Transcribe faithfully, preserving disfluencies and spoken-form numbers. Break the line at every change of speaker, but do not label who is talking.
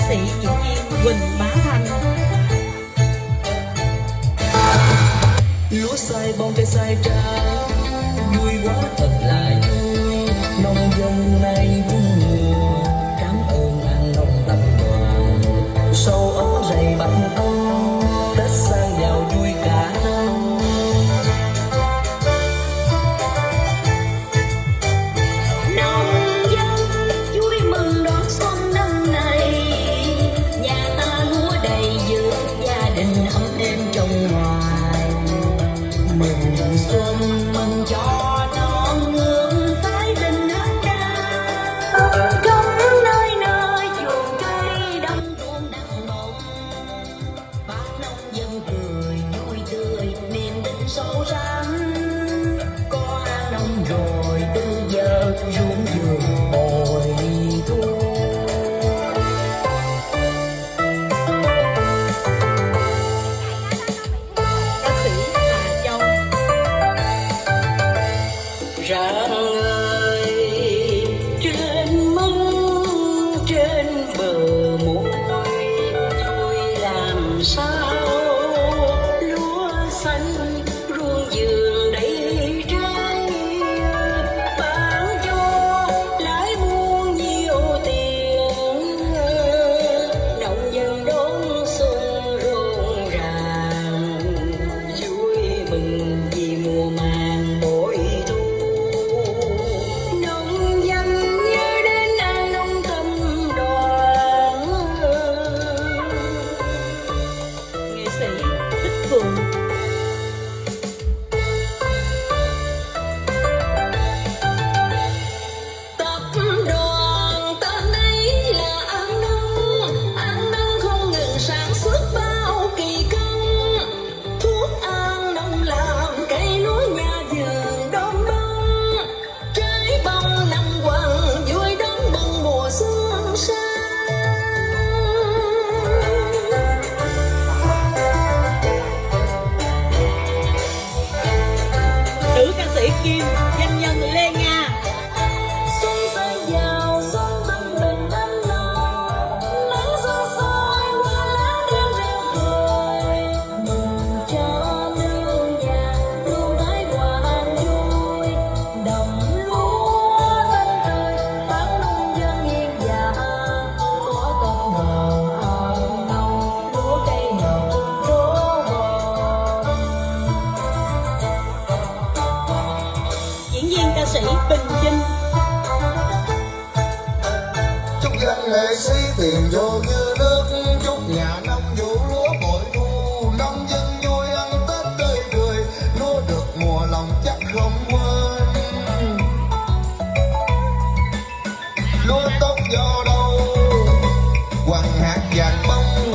sĩ diễn viên Quỳnh Bá Thanh.
Lúa sai bông cây sai trái, vui quá thật là vui. Nông dân nay cũng mùa, cảm ơn ăn nông tập đoàn. Sâu ống dày bạch ông, đất sang giàu vui cả năm.
Nông dân vui mừng đón xuân năm nay, nhà ta lúa đầy giữa gia đình ấm êm trong ngoài. Mừng xuân mừng cho non nước tái bình an ca, trong nơi nơi vườn cây đông tuôn đặng mộng. Bác nông dân cười vui tươi niềm tin sâu sắc, có an nông rồi từ giờ ruộng vườn bội thu.
Ca sĩ Hà Châu.
Rạng ngời trên mông trên bờ môi, vui làm sao lúa xanh ruộng vườn đầy trái. Bán cho lãi muôn nhiều tiền, nông dân đón xuân rộn ràng. Vui mừng vì mùa màng bội thu, nông dân nhớ đến an nông tâm đoàn.
Nghệ sĩ Bích Phượng.
Tập đoàn tên ấy là An Nông, An Nông không ngừng sản xuất bao kỳ công. Thuốc An Nông làm cây lúa nhà vườn đom đóm, trái bông năm quầng vui đón mừng mùa xuân sang.
Nữ ca sĩ Kim, danh nhân Lê Nga.
Xuân say vào xuân tâm tình anh lo, nắng gió soi qua lá đen reo cười. Mừng cho nương nhà luôn mãi hòa an vui, đồng lúa xanh tươi bán nông dân yên dạ. Có công đoàn An Nông lúa cây nồng lúa bò.
Diễn viên ca sĩ Bình Chinh.
Chúc dân nghệ sĩ tiền vô như nước, chúc nhà nông vụ lúa bội thu. Nông dân vui ăn Tết tươi cười, lúa được mùa lòng chắc không quên. Lúa tốt do đâu, quăng hạt vàng bông